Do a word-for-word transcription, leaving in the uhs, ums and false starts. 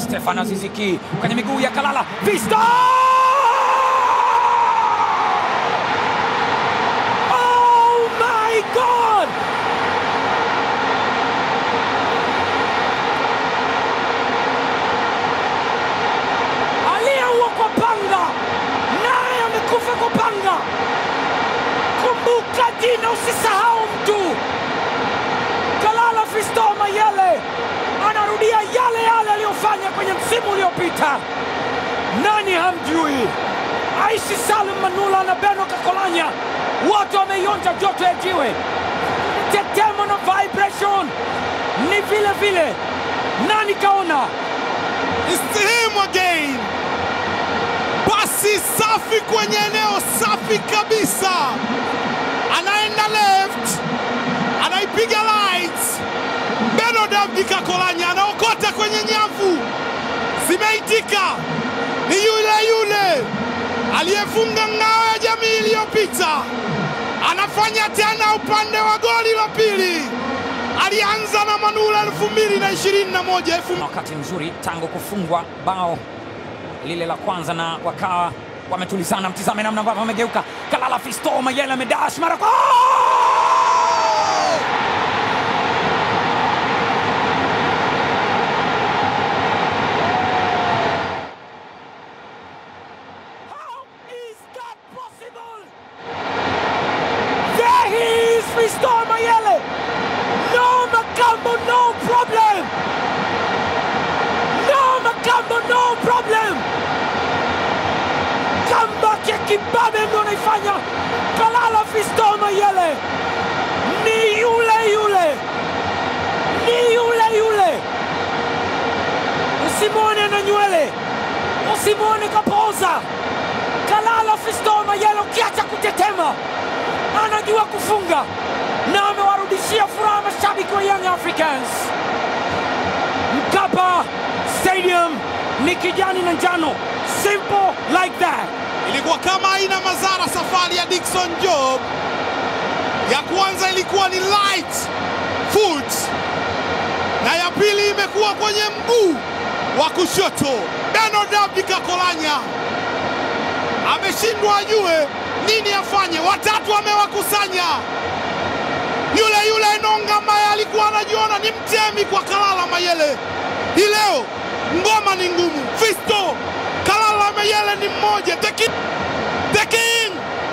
Stefano Ziziki kwenye miguu ya Kalala. Fisto! Oh my God! Aliyeua kwa panga naye amekufa kwa panga. Kumbuka jina, usisahau mtu. Kalala Fisto Mayele anarudia yale yale aliyofanya kwenye msimu uliopita. Nani hamjui? Aishi Salim Manula na Beno Kakolanya wote wameionja joto ya jiwe. Tetemo na vibration ni vile vile. Nani kaona? It's him again. Pasi safi kwenye eneo safi kabisa. Anaenda left, anaipiga right. Beno David Kakolanya anaokota kwenye nyavu. Zimeitika. Ni yule yule aliyefunga ngao ya jamii iliyopita. Anafanya tena upande wa goli la pili. Alianza na Manula elfu mbili na ishirini na moja. Wakati mzuri tangu kufungwa bao lile la kwanza na wakawa wametulizana. Mtizame namna ambavyo wamegeuka. Kalala Fisto Mayele amedash mara kwa Fisto Mayele. No Makambo, no problem. No Makambo, no problem. Comeback ya kibabe ndio anaifanya Kalala Fisto Mayele. Ni yule yule. Ni yule yule. Usimwone na nywele. Usimwone kapoza. Kalala Fisto Mayele ukiacha kutetema anajua kufunga na amewarudishia furaha mashabiki wa Young Africans. Mkapa Stadium ni kijani na njano. Simple like that. Ilikuwa kama haina madhara safari ya Dickson Job. Ya kwanza ilikuwa ni light foot, na ya pili imekuwa kwenye mguu wa kushoto. Beno David Kakolanya ameshindwa ajue nini afanye. Watatu amewakusanya. Yule yule Enonga ambaye alikuwa anajiona ni mtemi kwa Kalala Mayele. Hii leo ngoma ni ngumu. Fisto Kalala Mayele ni mmoja. The King, the King